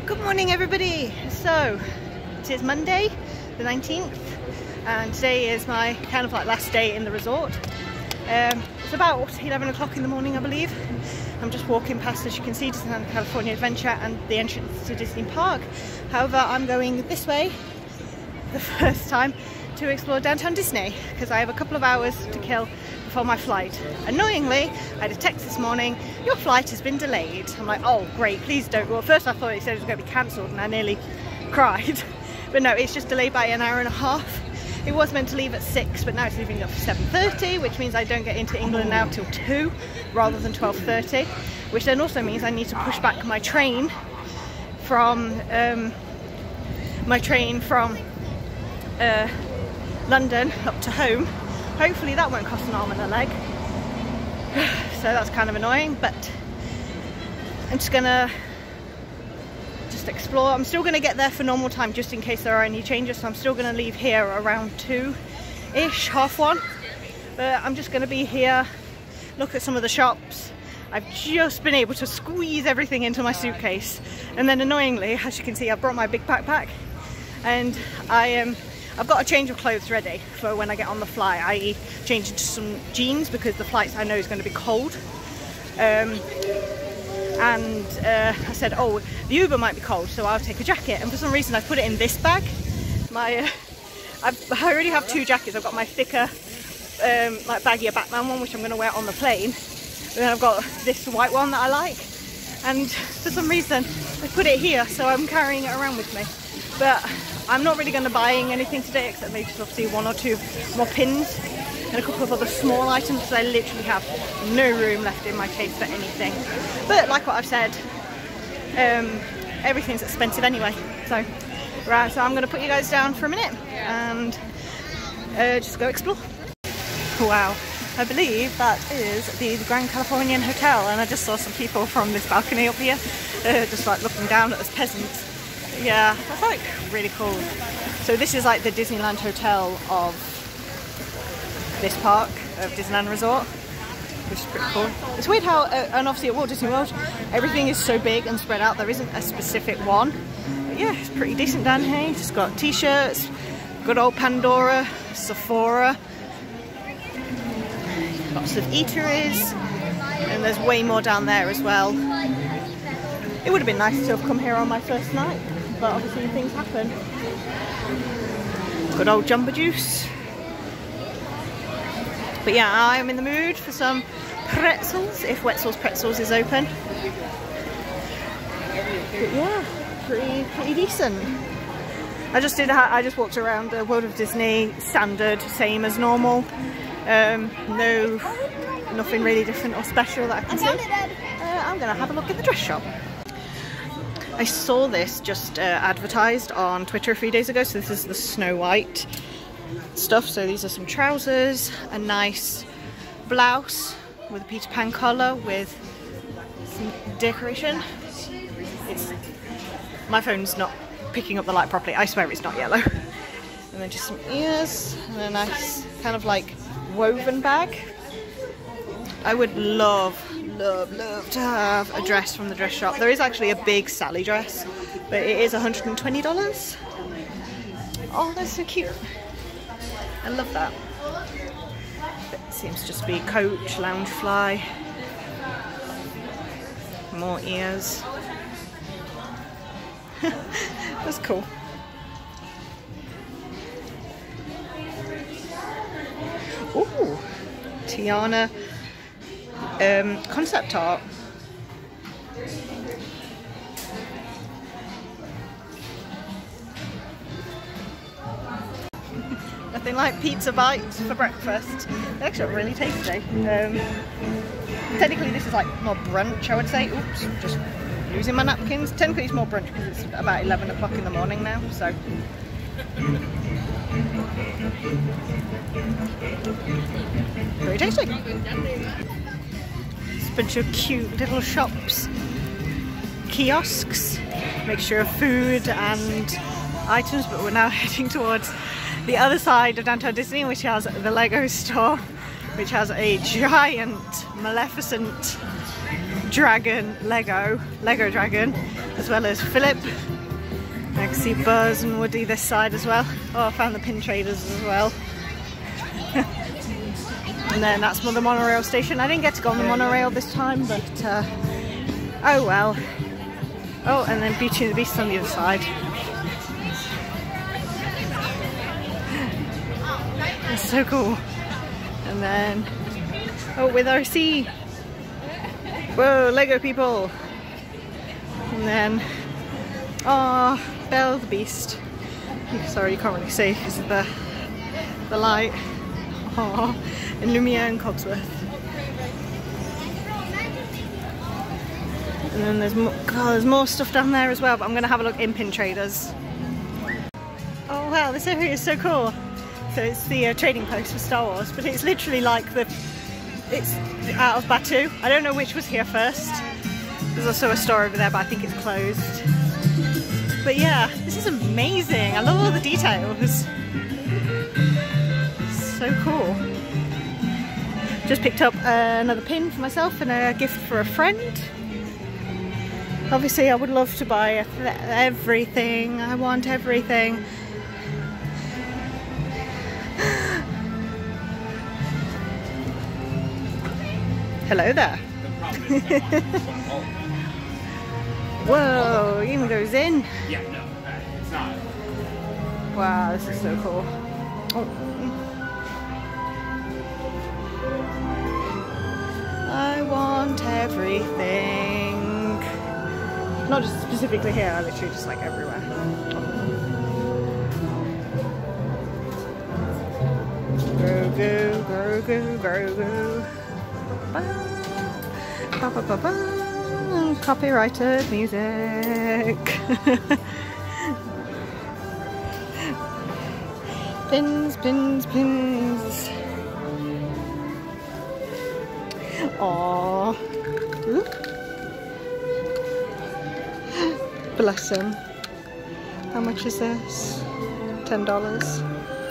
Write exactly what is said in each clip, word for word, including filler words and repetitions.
Good morning everybody. So it is Monday the nineteenth and today is my kind of like last day in the resort. Um, it's about eleven o'clock in the morning I believe. I'm just walking past, as you can see, Disneyland California Adventure and the entrance to Disney Park. However, I'm going this way the first time to explore downtown Disney because I have a couple of hours to kill before my flight. Annoyingly, I had a text this morning, your flight has been delayed. I'm like, oh great, please don't. Well, first I thought it said it was going to be cancelled and I nearly cried. But no, it's just delayed by an hour and a half. It was meant to leave at six, but now it's leaving at seven thirty, which means I don't get into England now till two rather than twelve thirty, which then also means I need to push back my train from um, my train from uh, London up to home. Hopefully that won't cost an arm and a leg. So that's kind of annoying, but I'm just gonna just explore. I'm still gonna get there for normal time just in case there are any changes, so I'm still gonna leave here around two-ish, half one. But I'm just gonna be here, look at some of the shops. I've just been able to squeeze everything into my suitcase. And then annoyingly, as you can see, I brought my big backpack and I am um, I've got a change of clothes ready for when I get on the fly, that is change into some jeans because the flights I know is going to be cold. Um, and uh, I said, oh, the Uber might be cold, so I'll take a jacket. And for some reason, I put it in this bag. My, uh, I've, I already have two jackets. I've got my thicker, um, like baggier Batman one, which I'm going to wear on the plane. And then I've got this white one that I like. And for some reason, I put it here, so I'm carrying it around with me. But I'm not really going to buy anything today except maybe just obviously one or two more pins and a couple of other small items because I literally have no room left in my case for anything. But like what I've said, um, everything's expensive anyway. So, right, so I'm going to put you guys down for a minute and uh, just go explore. Wow, I believe that is the Grand Californian Hotel, and I just saw some people from this balcony up here uh, just like looking down at us peasants. Yeah, that's like really cool. So this is like the Disneyland Hotel of this park, of Disneyland Resort, which is pretty cool. It's weird how, uh, and obviously at Walt Disney World, everything is so big and spread out, there isn't a specific one. But yeah, it's pretty decent down here. It's got t-shirts, good old Pandora, Sephora, lots of eateries, and there's way more down there as well. It would have been nice to have come here on my first night, but obviously things happen. Good old Jamba Juice. But yeah, I'm in the mood for some pretzels, if Wetzel's Pretzels is open. But yeah, pretty pretty decent. I just did. I just walked around the World of Disney, standard, same as normal. Um, no, nothing really different or special that I can see. Uh, I'm gonna have a look at the dress shop. I saw this just uh, advertised on Twitter a few days ago, so this is the Snow White stuff. So these are some trousers, a nice blouse with a Peter Pan collar with some decoration. It's, my phone's not picking up the light properly, I swear it's not yellow. And then just some ears and a nice kind of like woven bag. I would love love love to have a dress from the dress shop. There is actually a big Sally dress, but it is one hundred and twenty dollars. Oh, that's so cute. I love that. It seems just to be Coach, Loungefly, more ears. That's cool. Ooh, Tiana um, concept art. Nothing like pizza bites for breakfast. They actually are really tasty. Um, technically this is like more brunch, I would say. Oops, just losing my napkins. Technically it's more brunch because it's about eleven o'clock in the morning now, so. Very tasty. It's a bunch of cute little shops, kiosks, mixture of food and items, but we're now heading towards the other side of downtown Disney, which has the Lego store, which has a giant Maleficent dragon Lego, Lego dragon, as as well as Philip. I can see Buzz and Woody this side as well. Oh, I found the pin traders as well. And then that's the monorail station. I didn't get to go on the monorail this time, but uh, oh well. Oh, and then Beauty and the Beast on the other side. It's so cool. And then, oh, with R C. Whoa, Lego people. And then, oh, Belle the Beast. Sorry, you can't really see because of the, the light. Oh, and Lumiere and Cogsworth. And then there's more, God, there's more stuff down there as well, but I'm going to have a look in Pin Traders. Oh wow, this area is so cool. So it's the uh, trading post for Star Wars, but it's literally like the, it's out of Batuu. I don't know which was here first. There's also a store over there, but I think it's closed. But yeah, this is amazing. I love all the details. So cool. Just picked up uh, another pin for myself and a gift for a friend. Obviously I would love to buy everything. I want everything. Hello there. Whoa, it even goes in. Yeah, no, it's not. Wow, this is so cool. Oh. I want everything. Not just specifically here, literally just like everywhere. Go, go, go, go, go, go. Ba, ba, ba, ba, ba. Copyrighted music. Pins, pins, pins. Aww. Ooh. Bless him. How much is this? Ten dollars.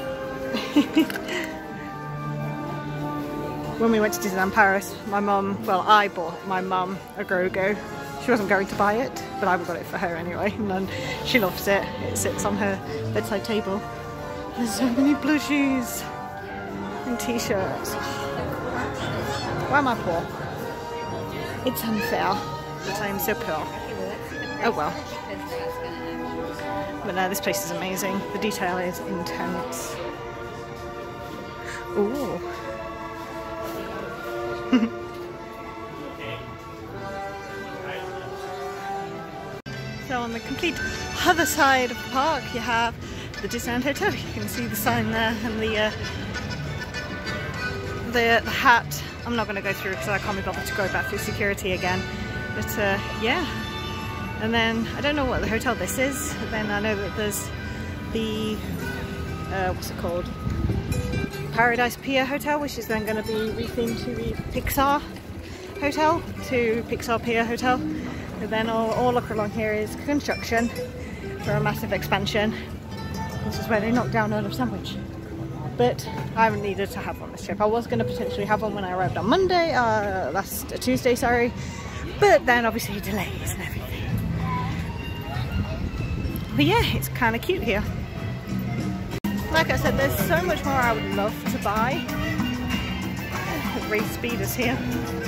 When we went to Disneyland Paris, my mum, well, I bought my mum a Grogu. She wasn't going to buy it, but I got it for her anyway, and then she loves it. It sits on her bedside table. There's so many plushies and t-shirts. Why am I poor? It's unfair that I'm so poor. Oh well. But no, this place is amazing. The detail is intense. Ooh. So on the complete other side of the park you have the Disneyland Hotel. You can see the sign there and the uh, the, the hat. I'm not going to go through because I can't be bothered to go back through security again. But uh, yeah. And then I don't know what the hotel this is. But then I know that there's the uh, what's it called? Paradise Pier Hotel, which is then going to be rethemed to the Pixar Hotel, to Pixar Pier Hotel. And then all, all look along here is construction for a massive expansion. This is where they knocked down Earl of Sandwich. But I haven't needed to have one this trip. I was going to potentially have one when I arrived on Monday, uh, last uh, Tuesday, sorry. But then obviously delays and everything. But yeah, it's kind of cute here. Like I said, there's so much more I would love to buy. Race speeders here.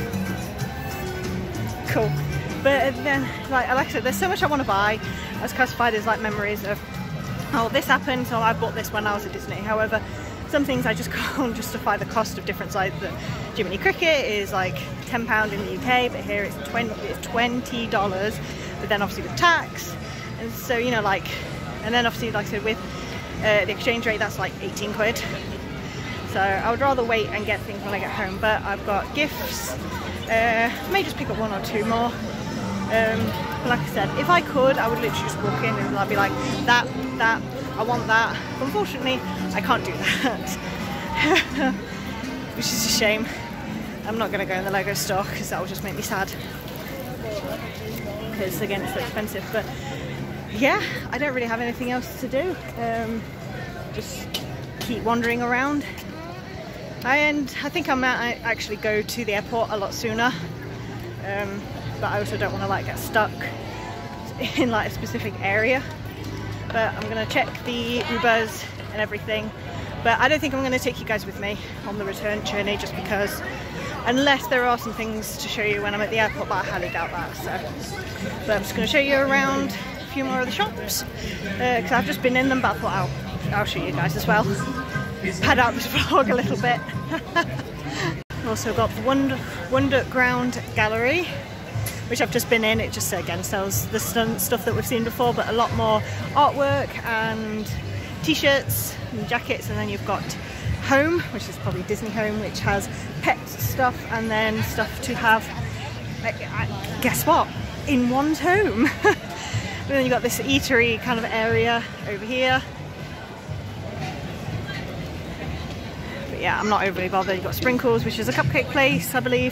Cool. But then, like, like I said, there's so much I want to buy. As classified as like memories of, oh, this happened, so I bought this when I was at Disney. However, some things I just can't justify the cost of different sites. The Jiminy Cricket is like ten pounds in the U K, but here it's twenty dollars. But then obviously with tax, and so you know, like, and then obviously, like I said, with uh, the exchange rate, that's like eighteen quid. So I would rather wait and get things when I get home. But I've got gifts. Uh, may just pick up one or two more. Um, but like I said, if I could, I would literally just walk in and I'd be like, that, that, I want that. But unfortunately, I can't do that. Which is a shame. I'm not going to go in the Lego store because that will just make me sad. Because again, it's so expensive. But yeah, I don't really have anything else to do. Um, just keep wandering around. And I think I might actually go to the airport a lot sooner. Um, but I also don't want to like get stuck in like a specific area, but I'm gonna check the Ubers and everything. But I don't think I'm gonna take you guys with me on the return journey, just because, unless there are some things to show you when I'm at the airport, but I highly doubt that. So, but I'm just gonna show you around a few more of the shops because uh, I've just been in them, but I thought I'll, I'll show you guys as well. Pad out this vlog a little bit. Also got the Wonder, Wonderground Gallery, which I've just been in. It just again sells the stuff that we've seen before, but a lot more artwork and t-shirts and jackets. And then you've got Home, which is probably Disney Home, which has pet stuff and then stuff to have, guess what, in one's home. And then you've got this eatery kind of area over here. But yeah, I'm not overly bothered. You've got Sprinkles, which is a cupcake place, I believe.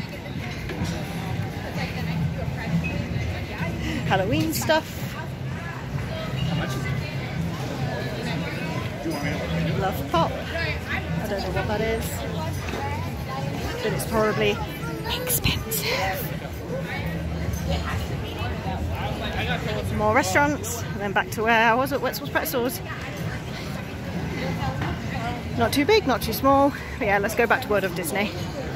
Halloween stuff. How much is it? Do you want me to look? Love Pop. I don't know what that is, but it's probably expensive. More restaurants, and then back to where I was at Wetzel's Pretzels. Not too big, not too small. But yeah, let's go back to World of Disney.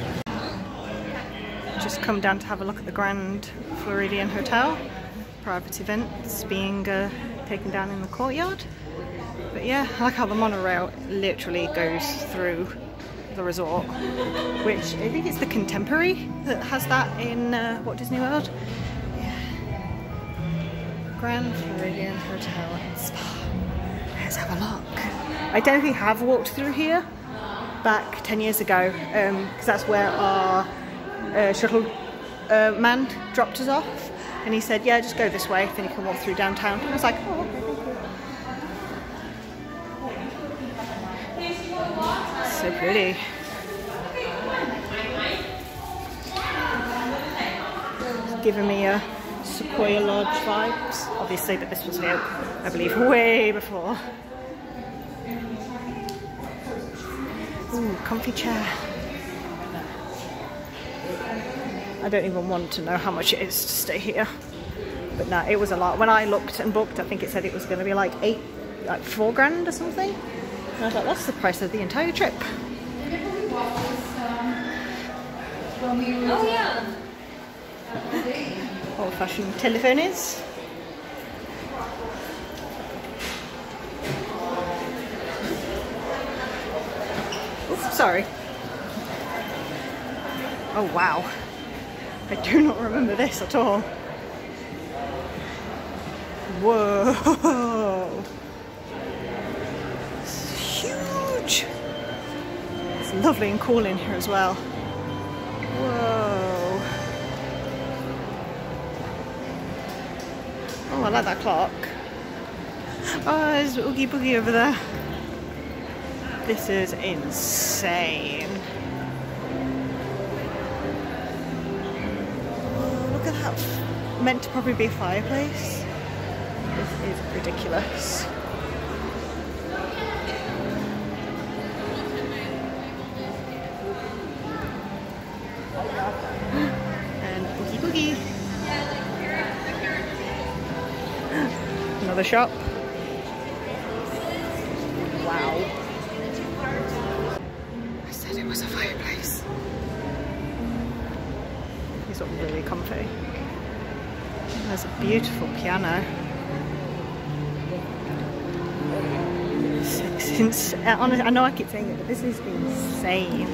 Just come down to have a look at the Grand Floridian Hotel. Private events being uh, taken down in the courtyard. But yeah, I like how the monorail literally goes through the resort, which I think it's the Contemporary that has that in uh, Walt Disney World. Yeah. Grand Floridian Hotel and Spa. Let's have a look. I definitely have walked through here back ten years ago, because um, that's where our uh, shuttle uh, man dropped us off, and he said, yeah, just go this way, then you can walk through downtown. I was like, oh, okay, thank you. So pretty. Giving me a Sequoia Lodge vibes, obviously, but this was built, I believe, way before. Ooh, comfy chair. I don't even want to know how much it is to stay here, but no, it was a lot. When I looked and booked, I think it said it was going to be like eight, like four grand or something. And I was like, that's the price of the entire trip. Oh yeah. Old-fashioned telephone is. Oops, sorry. Oh wow. I do not remember this at all. Whoa. It's huge. It's lovely and cool in here as well. Whoa. Oh, I like that clock. Oh, there's Oogie Boogie over there. This is insane. Oh, look at that. Meant to probably be a fireplace. This is ridiculous. And Oogie Boogie. Another shop. Wow. I said it was a fireplace. These look really comfy. There's a beautiful piano. Since honestly, I know I keep saying it, but this is insane.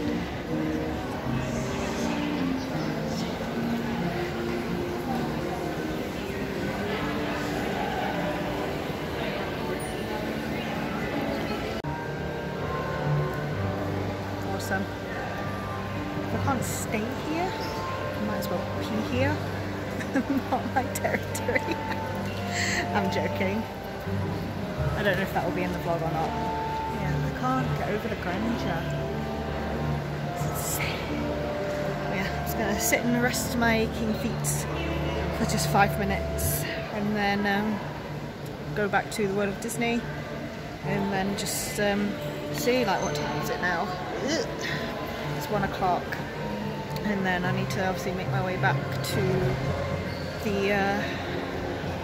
Awesome. If I can't stay here, I might as well pee here. Not my territory. I'm joking. I don't know if that will be in the vlog or not. Yeah, I can't get over the grandeur. It's insane. Yeah, I'm just gonna sit and rest my aching feet for just five minutes and then um, go back to the World of Disney and then just um, see, like, what time is it now? Ugh. It's one o'clock, and then I need to obviously make my way back to the uh,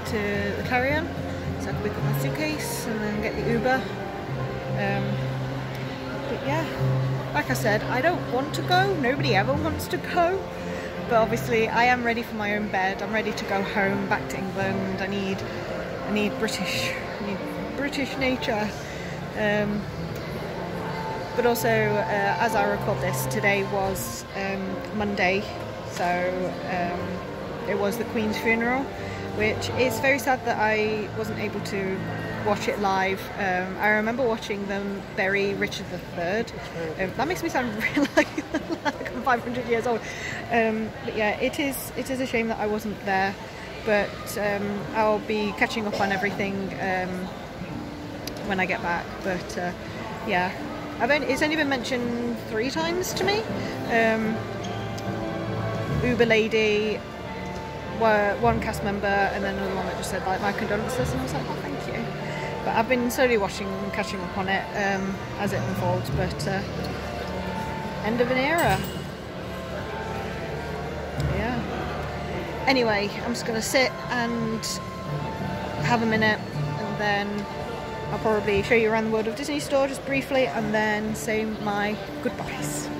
to the Clarion so I can pick up my suitcase and then get the Uber. Um, but yeah, like I said, I don't want to go. Nobody ever wants to go. But obviously I am ready for my own bed. I'm ready to go home, back to England. I need, I need British, I need British nature. Um, but also, uh, as I record this, today was um, Monday, so um, it was the Queen's funeral, which is very sad that I wasn't able to watch it live. Um, I remember watching them bury Richard the Third. Um, that makes me sound really like, like I'm five hundred years old. Um, but yeah, it is it is a shame that I wasn't there. But um, I'll be catching up on everything um, when I get back. But uh, yeah, I've only, it's only been mentioned three times to me. Um, Uber lady, one cast member, and then another one that just said like my condolences, and I was like, oh, thank you. But I've been slowly watching and catching up on it um, as it unfolds. But uh, end of an era. Yeah. Anyway, I'm just gonna sit and have a minute, and then I'll probably show you around the World of Disney store just briefly, and then say my goodbyes.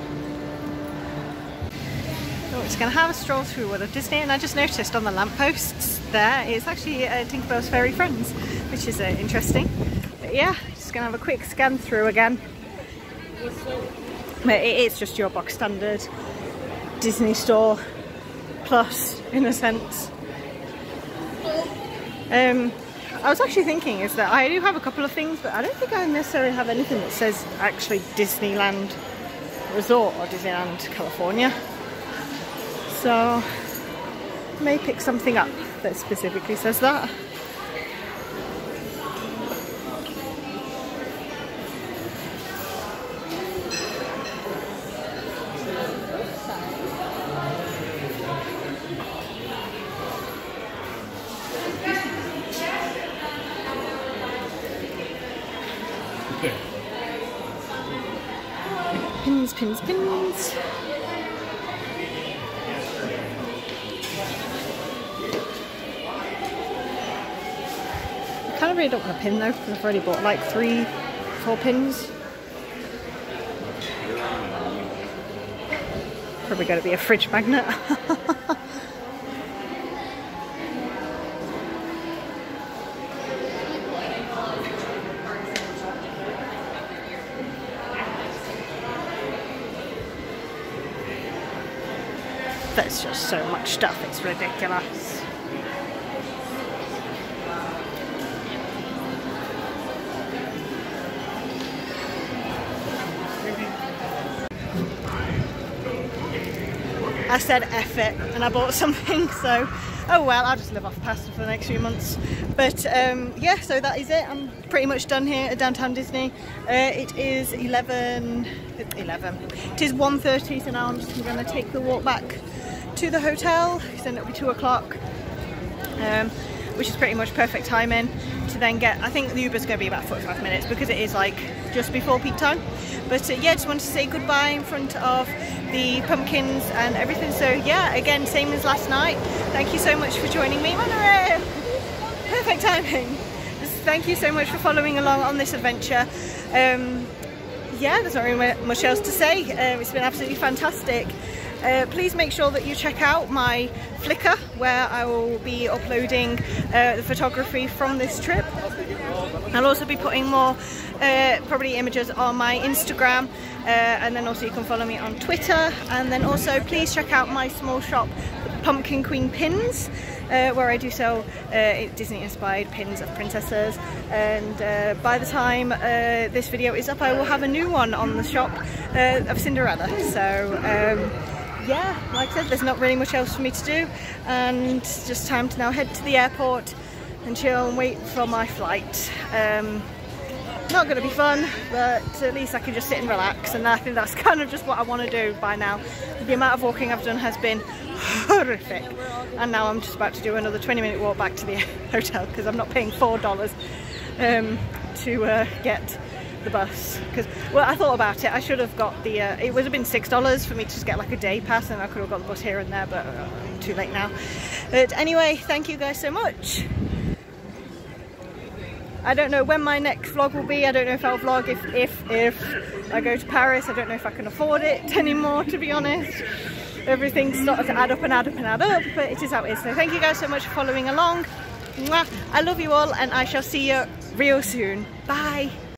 So it's going to have a stroll through World of Disney, and I just noticed on the lampposts there it's actually uh, Tinkerbell's Fairy Friends, which is uh, interesting. But yeah, just going to have a quick scan through again. But it is just your box standard Disney store plus, in a sense. Um, I was actually thinking is that I do have a couple of things, but I don't think I necessarily have anything that says actually Disneyland Resort or Disneyland California. So I may pick something up that specifically says that. Pins, pins, pins. I kind of really don't want a pin though, because I've already bought like three, four pins. Probably going to be a fridge magnet. There's just so much stuff, it's ridiculous. I said F it and I bought something, so oh well, I'll just live off pasta for the next few months. But um, yeah, so that is it. I'm pretty much done here at Downtown Disney. Uh, it is eleven, eleven. It is one thirty, so now I'm just going to take the walk back to the hotel, then it'll be two o'clock, um, which is pretty much perfect timing to then get, I think the Uber's going to be about forty-five minutes because it is like just before peak time. But uh, yeah, just wanted to say goodbye in front of the pumpkins and everything. So yeah, again, same as last night. Thank you so much for joining me. Perfect timing. Just thank you so much for following along on this adventure. Um, yeah, there's not really much else to say. Um, it's been absolutely fantastic. Uh, please make sure that you check out my Flickr, where I will be uploading uh, the photography from this trip. I'll also be putting more uh, probably images on my Instagram, uh, and then also you can follow me on Twitter. And then also please check out my small shop, Pumpkin Queen Pins, uh, where I do sell uh, Disney inspired pins of princesses. And uh, by the time uh, this video is up, I will have a new one on the shop uh, of Cinderella. So um, yeah, like I said, there's not really much else for me to do, and it's just time to now head to the airport and chill and wait for my flight. Um, not going to be fun, but at least I can just sit and relax, and I think that's kind of just what I want to do by now. The amount of walking I've done has been horrific, and now I'm just about to do another twenty minute walk back to the hotel because I'm not paying four dollars um, to uh, get the bus. Because, well, I thought about it, I should have got the, uh, it would have been six dollars for me to just get like a day pass, and I could have got the bus here and there, but uh, too late now. But anyway, thank you guys so much. I don't know when my next vlog will be. I don't know if I'll vlog if, if, if I go to Paris. I don't know if I can afford it anymore, to be honest. Everything's starting to add up and add up and add up, but it is how it is. So thank you guys so much for following along. Mwah. I love you all, and I shall see you real soon. Bye.